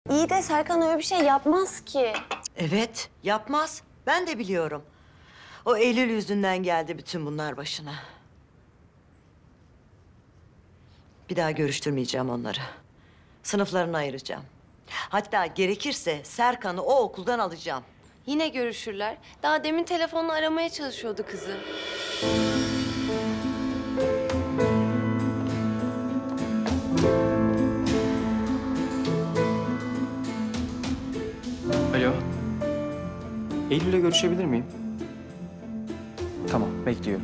İyi de Serkan öyle bir şey yapmaz ki. Evet, yapmaz. Ben de biliyorum. O Eylül yüzünden geldi bütün bunlar başına. Bir daha görüştürmeyeceğim onları. Sınıflarını ayıracağım. Hatta gerekirse Serkan'ı o okuldan alacağım. Yine görüşürler. Daha demin telefonla aramaya çalışıyordu kızı. Alo. Eylül'le görüşebilir miyim? Tamam, bekliyorum.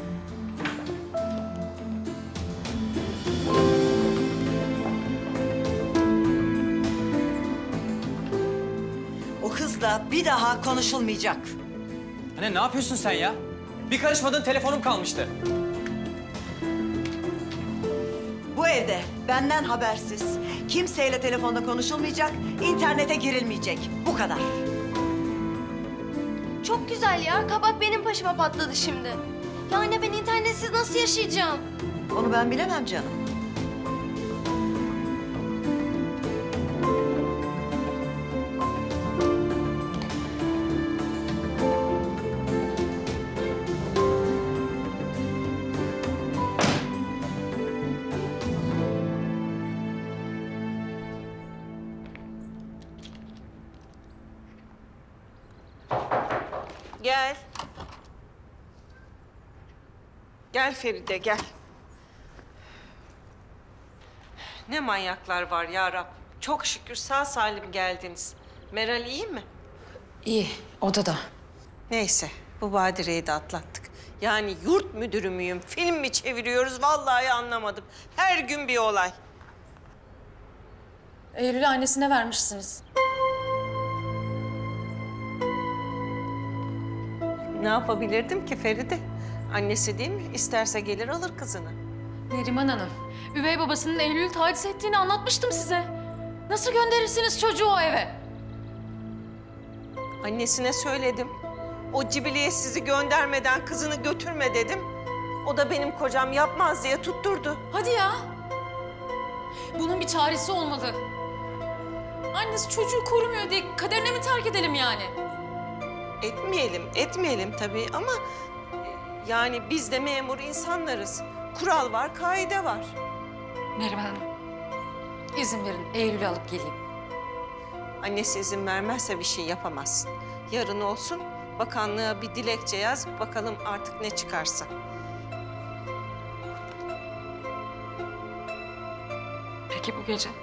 O kızla bir daha konuşulmayacak. Anne ne yapıyorsun sen ya? Bir karışmadın telefonum kalmıştı. Bu evde benden habersiz kimseyle telefonda konuşulmayacak, internete girilmeyecek. Bu kadar. Çok güzel ya. Kabak benim başıma patladı şimdi. Ya anne ben internetsiz nasıl yaşayacağım? Onu ben bilemem canım. Gel. Gel Feride, gel. Ne manyaklar var ya Rab. Çok şükür sağ salim geldiniz. Meral iyi mi? İyi, odada. Neyse, bu badireyi de atlattık. Yani yurt müdürü müyüm, film mi çeviriyoruz vallahi anlamadım. Her gün bir olay. Eylül'ü annesine vermişsiniz. Ne yapabilirdim ki Feride? Annesi değil mi? İsterse gelir alır kızını. Neriman Hanım, üvey babasının Eylül'ü taciz ettiğini anlatmıştım size. Nasıl gönderirsiniz çocuğu o eve? Annesine söyledim. O cibiliye sizi göndermeden kızını götürme dedim. O da benim kocam yapmaz diye tutturdu. Hadi ya. Bunun bir çaresi olmalı. Annesi çocuğu korumuyor diye kaderine mi terk edelim yani? Etmeyelim tabii ama... Yani biz de memur insanlarız. Kural var, kaide var. Neriman Hanım, izin verin Eylül'ü alıp geleyim. Annesi izin vermezse bir şey yapamazsın. Yarın olsun, bakanlığa bir dilekçe yaz, bakalım artık ne çıkarsa. Peki bu gece?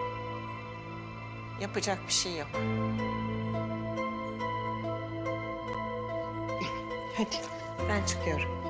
Yapacak bir şey yok. Hadi, ben çıkıyorum.